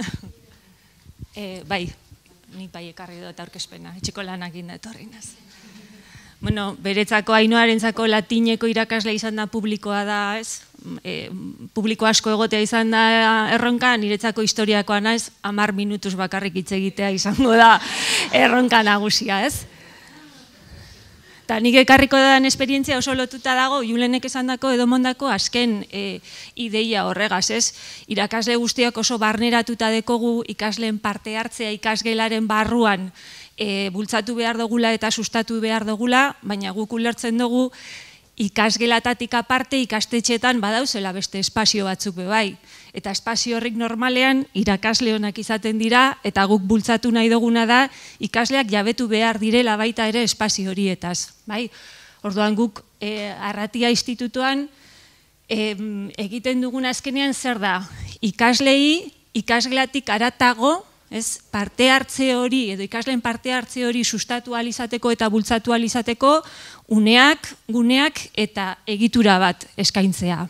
nik ekarri dut aurkezpena, etxeko lanak inda etorrinaz. Bueno, beretzako Ainoarentzako latineko irakasle izan da publikoa da, ez? Publiko asko egotea izan da erronka, niretzako historiakoa naiz, 10 minutuz bakarrik hitz egitea izango da erronka nagusia, ez? Eta nik ekarriko dadan esperientzia oso lotuta dago, Julenek esandako edo mondako azken ideia horregaz, ez? Irakasle guztiak oso barneratuta dekogu ikasleen parte hartzea ikasgelaren barruan bultzatu behar dugula eta sustatu behar dugula, baina guk ulertzen dugu ikasgelatatik aparte ikastetxeetan badauzela beste espazio batzuk bai. Eta espazio horrik normalean irakasle honak izaten dira eta guk bultzatu nahi duguna da ikasleak jabetu behar direla baita ere espazio horietaz. Orduan guk Arratia Institutuan egiten dugun azkenean zer da? Ikaslei ikaslelatik haratago, parte hartze hori edo ikasleen parte hartze hori sustatu ahal izateko eta bultzatu ahal izateko uneak, guneak eta egitura bat eskaintzea.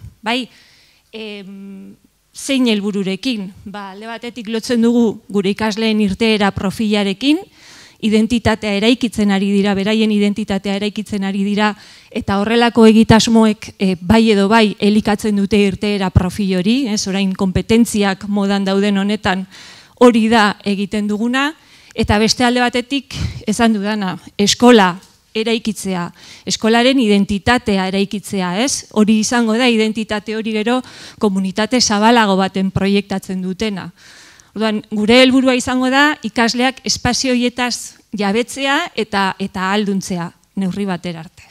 Zein helbururekin, alde batetik lotzen dugu gure ikasleen irteera profilarekin, identitatea eraikitzen ari dira, beraien identitatea eraikitzen ari dira, eta horrelako egitasmoek bai edo bai elikatzen dute irteera profil hori, orain kompetentziak modan dauden honetan hori da egiten duguna, eta beste alde batetik esan dudana, eskola eraikitzea, eskolaren identitatea eraikitzea, hori izango da identitate hori gero komunitate zabalago baten proiektatzen dutena. Orduan, gure helburua izango da ikasleak espazio horietaz jabetzea eta ahalduntzea neurri batera arte.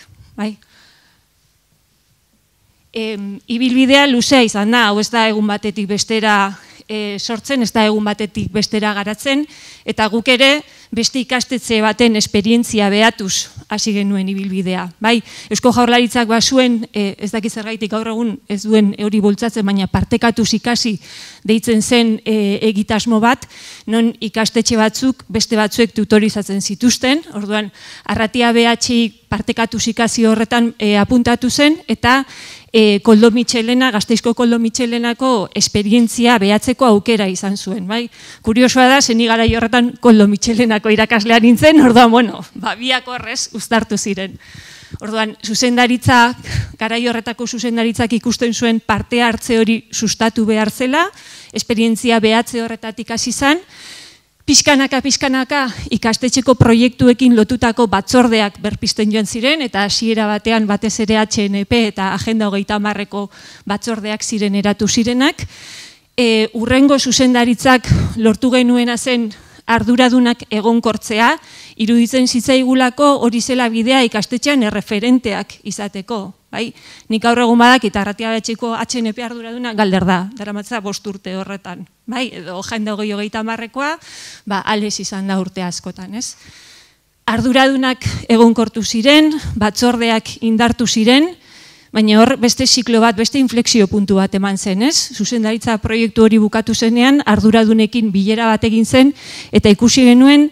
Ibilbidea luzea izan da, hau ez da egun batetik bestera sortzen, ez da egun batetik bestera garatzen, eta guk ere beste ikastetxe baten esperientzia behatuz hasi genuen ibilbidea. Bai, Eusko Jaurlaritzak bazuen, ez dakit zergaitik gaur egun ez duen hori bultzatzen, baina partekatuz ikasi deitzen zen egitasmo bat, non ikastetxe batzuk, beste batzuek tutorizatzen zituzten, orduan Arratia BH partekatuz ikasi horretan apuntatu zen, eta Koldo Mitxelena, Gasteizko Koldo Mitxelenako esperientzia behatzeko aukera izan zuen. Bai? Kuriosoa da, zeni garai horretan Koldo Mitxelenako irakaslea nintzen, orduan, bueno, biak horrez uztartu ziren. Orduan, zuzendaritzak, garai horretako zuzendaritzak ikusten zuen parte hartze hori sustatu behar zela, esperientzia behatze horretatik hasi zen, pixkanaka ikastetxeko proiektuekin lotutako batzordeak berpizten joan ziren, eta hasiera batean batez ere HNP eta Agenda 30ko batzordeak ziren eratu zirenak. Urrengo zuzendaritzak lortu genuena zen arduradunak egonkortzea, iruditzen zitzaigulako hori zela bidea ikastetxean erreferenteak izateko. Bai? Nik gaur egun badakit Arratia BHko HNP arduraduna galder da, daramatza 5 urte horretan. Bai? Edo Agenda 30koa, ales izan da urte askotan, ez? Arduradunak egonkortu ziren, batzordeak indartu ziren, baina hor beste ziklo bat, beste inflexio puntu bat eman zen, ez? Zuzendaritza proiektu hori bukatu zenean, arduradunekin bilera bat egin zen, eta ikusi genuen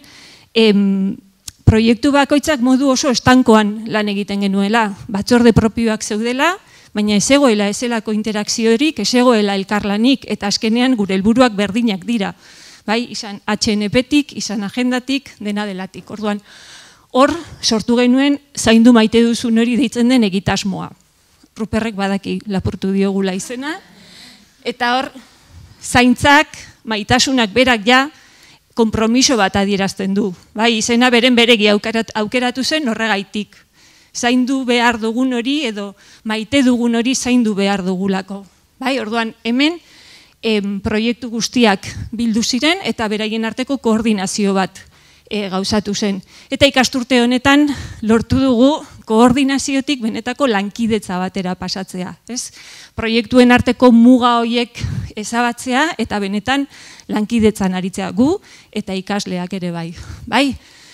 proiektu bakoitzak modu oso estankoan lan egiten genuela, batzorde propioak zeudela, baina ez egoela ezelako interakziorik, ez egoela elkarlanik, eta azkenean gure helburuak berdinak dira. Bai, izan HNP-tik, izan agendatik, dena delatik. Orduan, hor sortu genuen zaindu maite duzun hori deitzen den egitasmoa. Ruperrek badaki lapurtu diogula izena, eta hor zaintzak, maitasunak berak ja, konpromiso bat adierazten du. Bai, izena beren beregi aukeratu zen horregaitik. Zaindu behar dugun hori edo maite dugun hori zaindu behar dugulako. Bai, orduan hemen proiektu guztiak bildu ziren eta beraien arteko koordinazio bat gauzatu zen. Eta ikasturte honetan lortu dugu koordinaziotik benetako lankidetza batera pasatzea. Proiektuen arteko muga horiek ezabatzea eta benetan lankidetzan aritzea gu eta ikasleak ere bai. Bai,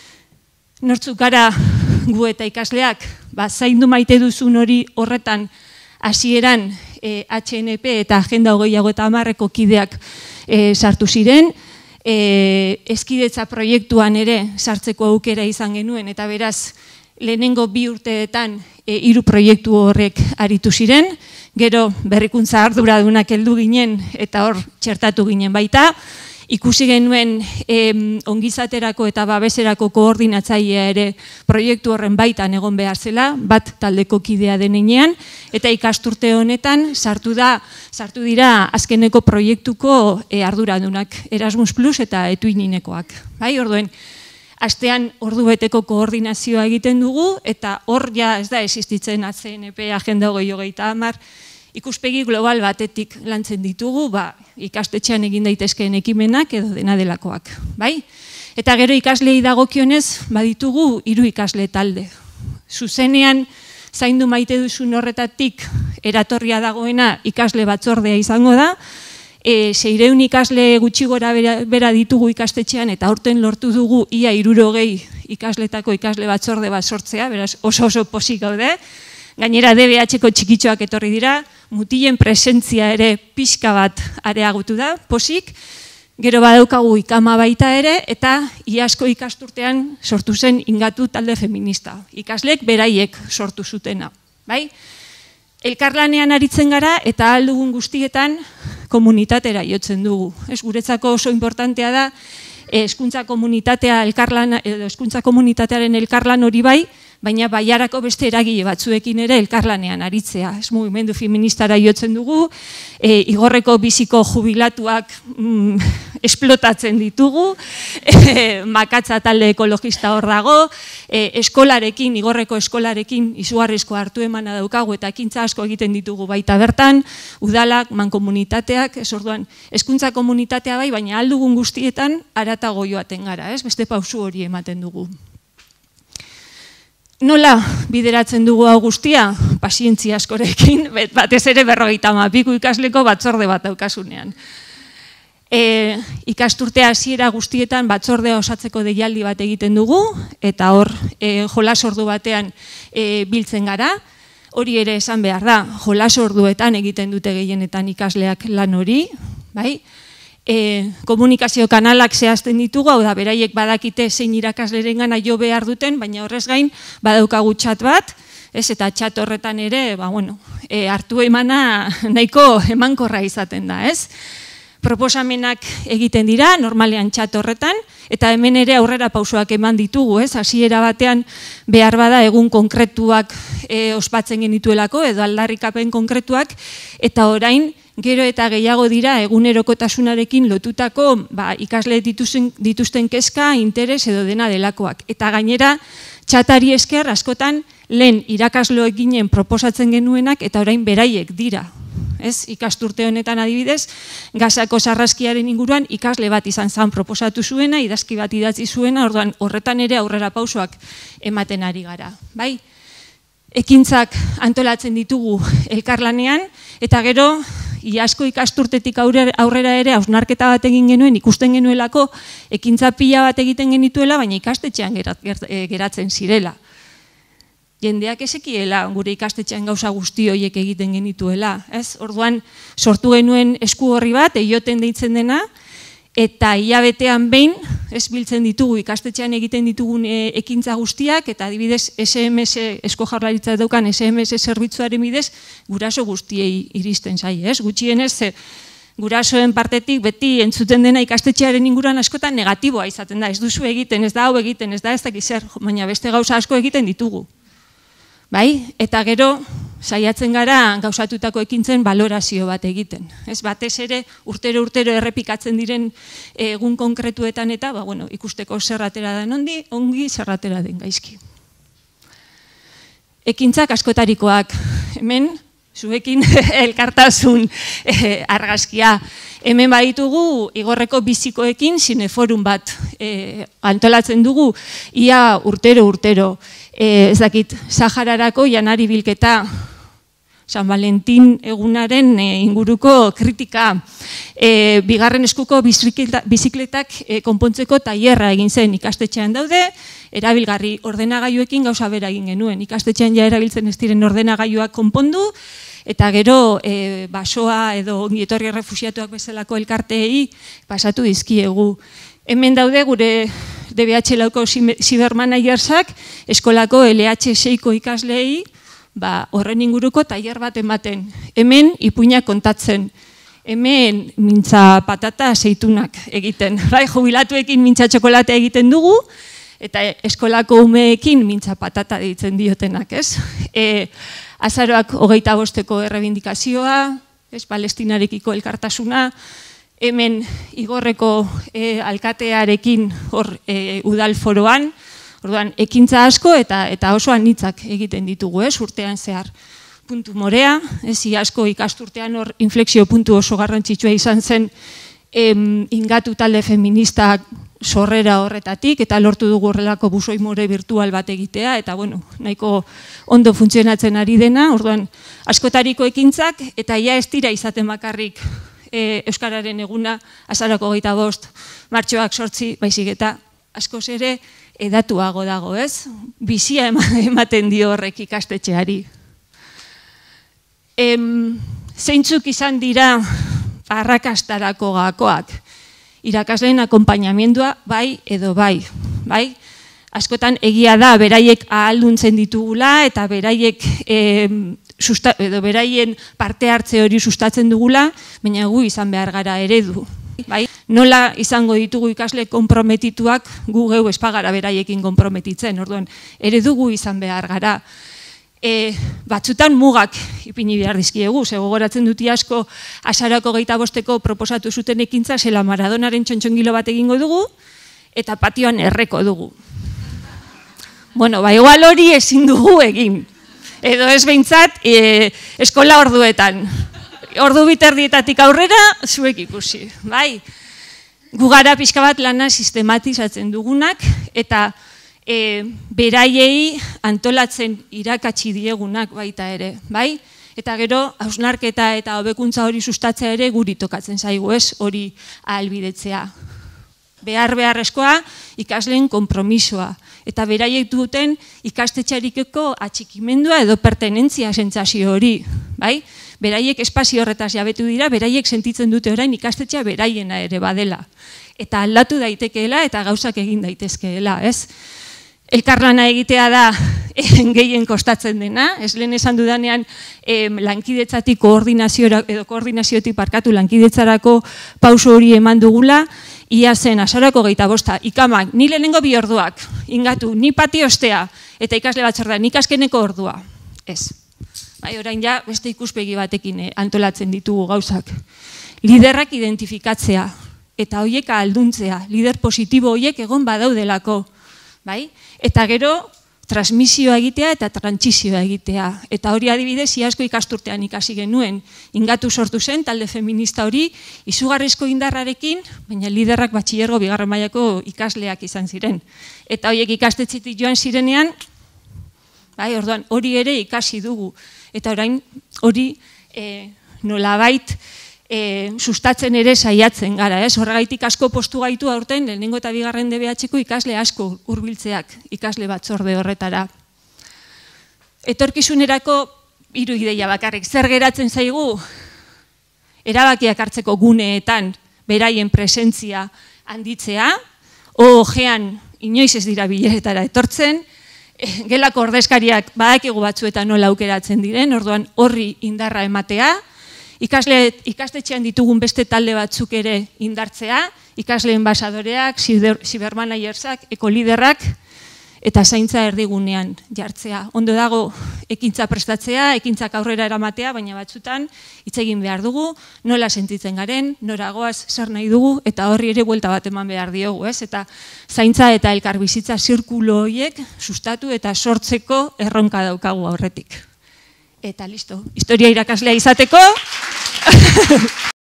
nortzuk gara gu eta ikasleak, zaindu maite duzun hori horretan hasieran HNP eta Agenda 30ko kideak sartu ziren, hezkidetza proiektuan ere sartzeko aukera izan genuen, eta beraz, lehenengo 2 urteetan 3 proiektu horrek aritu ziren, gero berrikuntza arduradunak heldu ginen eta hor txertatu ginen baita, ikusi genuen ongizaterako eta babeserako koordinatzailea ere proiektu horren baitan egon behar zela, bat taldeko kidea denean, eta ikasturte honetan sartu dira azkeneko proiektuko arduradunak, Erasmus Plus eta Etuininekoak. Bai, orduen, astean ordubeteko koordinazioa egiten dugu, eta hor ja ez da existitzen HNP Agenda 30, ikuspegi global batetik lantzen ditugu, ikastetxean egin daitezkeen ekimenak edo dena delakoak. Bai? Eta gero ikaslei dagokionez, baditugu 3 ikasle talde. Zuzenean, zaindu maite duzun horretatik eratorria dagoena ikasle batzordea izango da, 600 ikasle gutxi gora bera ditugu ikastetxean, eta aurten lortu dugu ia 60 ikasletako ikasle batzorde bat sortzea, beraz oso posik gaude. Gainera DBH-ko txikitxoak etorri dira, mutilen presentzia ere pixka bat areagutu da, posik, gero badaukagu ikama baita ere, eta iazko ikasturtean sortu zen ingatu talde feminista. Ikaslek beraiek sortu zutena. Bai? Elkarlanean aritzen gara eta ahal dugun guztietan komunitatera jotzen dugu. Guretzako oso importantea da, hezkuntza komunitatearen elkarlan hori bai, baina Baiarako beste eragile batzuekin ere elkarlanean aritzea. Mugimendu feministara jotzen dugu, Igorreko biziko jubilatuak esplotatzen ditugu, Makatza talde ekologista hor dago, eskolarekin, Igorreko eskolarekin izugarrizko hartu emana daukagu eta ekintza asko egiten ditugu baita bertan, udalak, mankomunitateak, orduan, hezkuntza komunitatea bai, baina ahal dugun guztietan haratago joaten gara, beste pausu hori ematen dugu. Nola bideratzen dugu hau guztia? Pazientzia askorekin, batez ere 52 ikasleko batzorde bat daukasunean. Ikasturte hasiera guztietan batzordea osatzeko deialdi bat egiten dugu, eta hor jolas ordu batean biltzen gara. Hori ere esan behar da, jolas orduetan egiten dute gehienetan ikasleak lan hori, bai? Komunikazio kanalak zehazten ditugu, hau da, beraiek badakite zein irakaslerengana jo behar duten, baina horrez gain badaukagu txat bat, eta txat horretan ere, hartu emana nahiko emankorra izaten da, ez? Proposamenak egiten dira, normalean txat horretan, eta hemen ere aurrera pausoak eman ditugu, ez? Hasiera batean behar bada egun konkretuak ospatzen genituelako, edo aldarrikapen konkretuak, eta orain gero eta gehiago dira egunerokotasunarekin lotutako ikasle dituzten kezka, interes edo dena delakoak. Eta gainera, txatari esker askotan lehen irakasloek ginen proposatzen genuenak eta orain beraiek dira. Ikasturte honetan adibidez, Gazako sarraskiaren inguruan ikasle bat izan zan proposatu zuena, idazki bat idatzi zuena, horretan ere aurrera pausoak ematen ari gara. Ekintzak antolatzen ditugu elkarlanean, eta gero, iazko ikasturtetik aurrera ere hausnarketa bat egin genuen, ikusten genuelako ekintza pila bat egiten genituela, baina ikastetxean geratzen zirela. Jendeak ezekiela gure ikastetxean gauza guzti horiek egiten genituela. Orduan, sortu genuen esku horri bat, eioten deitzen dena, eta hilabetean behin, biltzen ditugu ikastetxean egiten ditugun ekintza guztiak, eta adibidez SMS, Eusko Jaurlaritza daukan SMS zerbitzuaren bidez, guraso guztiei iristen zaie. Gutxienez, gurasoen partetik beti entzuten dena ikastetxearen inguruan askotan negatiboa izaten da. Ez duzu egiten, ez da hau egiten, ez da ez dakiz zer, baina beste gauza asko egiten ditugu. Eta gero, saiatzen gara gauzatutako ekintzen balorazio bat egiten. Batez ere, urtero errepikatzen diren egun konkretuetan eta ikusteko zerratera da ongi zerratera den gaizki. Ekintzak askotarikoak, hemen, zuekin elkartasun argazkia. Hemen baditugu igorreko bizikoekin zineforum bat antolatzen dugu, ia urtero. Ez dakit, Sahararako janari bilketa, San Valentin egunaren inguruko kritika, bigarren eskuko bizikletak konpontzeko tailerra egin zen ikastetxean daude, erabilgarri ordenagailuekin gauza bera egin genuen, ikastetxean ja erabiltzen ez diren ordenagailuak konpondu, eta gero basoa edo ongietorri errefuxiatuak bezalako elkarteei pasatu dizkiegu. Hemen daude gure DBH lauko zibermanagersak eskolako LH6ko ikasleei horren inguruko tailer bat ematen. Hemen ipuinak kontatzen. Hemen mintza patata aceitunak egiten. Jubilatuekin mintza txokolate egiten dugu, eta eskolako umeekin mintza patata deitzen diotenak, ez? Azaroak 25ko errebindikazioa, Palestinarekiko elkartasuna, hemen igorreko alkatearekin udal foroan, orduan ekintza asko eta oso anitzak egiten ditugu, urtean zehar. Puntu morea, iazko ikasturtean hor inflexio puntu oso garrantzitsua izan zen ingatu talde feminista sorrera horretatik, eta lortu dugu horrelako busoi more virtual bat egitea, eta nahiko ondo funtzionatzen ari dena, orduan askotariko ekintzak, eta ia ez dira izaten bakarrik Euskararen eguna, azarako 25, martxoak 8, baizik eta askoz ere edatuago dago, ez? Bizia ematen dio horrek ikastetxeari. Zeintzuk izan dira arrakastarako gakoak? Irakasleen akonpainamendua bai edo bai. Askotan egia da, beraiek ahalduntzen ditugula eta beraien parte hartze hori sustatzen dugula, baina gu izan behar gara eredu. Nola izango ditugu ikasle konprometituak, gu geu espagara beraiekin konprometitzen, orduan, eredu gu izan behar gara. Batzutan mugak ipini behar dizkiegu, gogoratzen dut asko azarako 25ko proposatu zuten ekintza, zela Maradonaren txontxongilo bat egingo dugu, eta patioan erreko dugu. Igual hori ezin dugu egin. Edo ez behintzat, eskola orduetan. Ordu biterdietatik aurrera, zuek ikusi. Gugara pixka bat lana sistematizatzen dugunak, eta beraiei antolatzen irakatsi diegunak baita ere. Eta gero, hausnarketa eta hobekuntza hori sustatzea ere guri tokatzen zaigu, ez? Hori ahalbidetzea. Beharrezkoa ikasleen konpromisoa. Eta beraiek duten ikastetxarikeko atxikimendua edo pertenentzia sentsazio hori, bai? Beraiek espazio horretaz jabetu dira, beraiek sentitzen dute orain ikastetxea beraiena ere badela. Eta aldatu daitekeela eta gauzak egin daitezkeela, ez? Elkarlana egitea da gehien kostatzen dena, ez lehen esan dudanean lankidetzatik koordinaziotik lankidetzarako pauso hori eman dugula, ia zen, azarako 25, ikamak, ni lehenengo 2 orduak, ingatu, ni patio ostea, eta ikasle batzordea, nik azkeneko ordua. Ez. Bai, orain ja, beste ikuspegi batekin antolatzen ditugu gauzak. Liderrak identifikatzea, eta hoiek ahalduntzea, lider positibo hoiek egon badaudelako. Bai? Eta gero, transmisioa egitea eta trantsizioa egitea. Eta hori adibidez, iazko ikasturtean ikasi genuen. Ingatu sortu zen, talde feminista hori, izugarrizko indarrarekin, baina liderrak batxilergo 2. mailako ikasleak izan ziren. Eta horiek ikastetxetik joan zirenean, bai, orduan, hori ere ikasi dugu. Eta orain, hori nolabait sustatzen ere saiatzen gara, ez? Horregaitik asko postu gaitu aurten, lehenengo eta 2. DBH-ko ikasle asko hurbiltzeak ikasle batzorde horretara. Etorkizunerako 3 ideia bakarrik. Zer geratzen zaigu? Erabakiak hartzeko guneetan beraien presentzia handitzea, ojean inoiz ez dira bileretara etortzen, gelako ordezkariak badakigu batzuetan nola aukeratzen diren, orduan horri indarra ematea, ikastetxean ditugun beste talde batzuk ere indartzea, ikasle enbasadoreak, zibermanagersak, ekoliderrak, eta zaintza erdigunean jartzea. Ondo dago ekintza prestatzea, ekintzak aurrera eramatea, baina batzutan hitz egin behar dugu, nola sentitzen garen, nora goaz zer nahi dugu, eta horri ere buelta bat eman behar diogu, ez? Eta zaintza eta elkarbizitza zirkulo horiek sustatu eta sortzeko erronka daukagu aurretik. Eta listo, historia irakaslea izateko.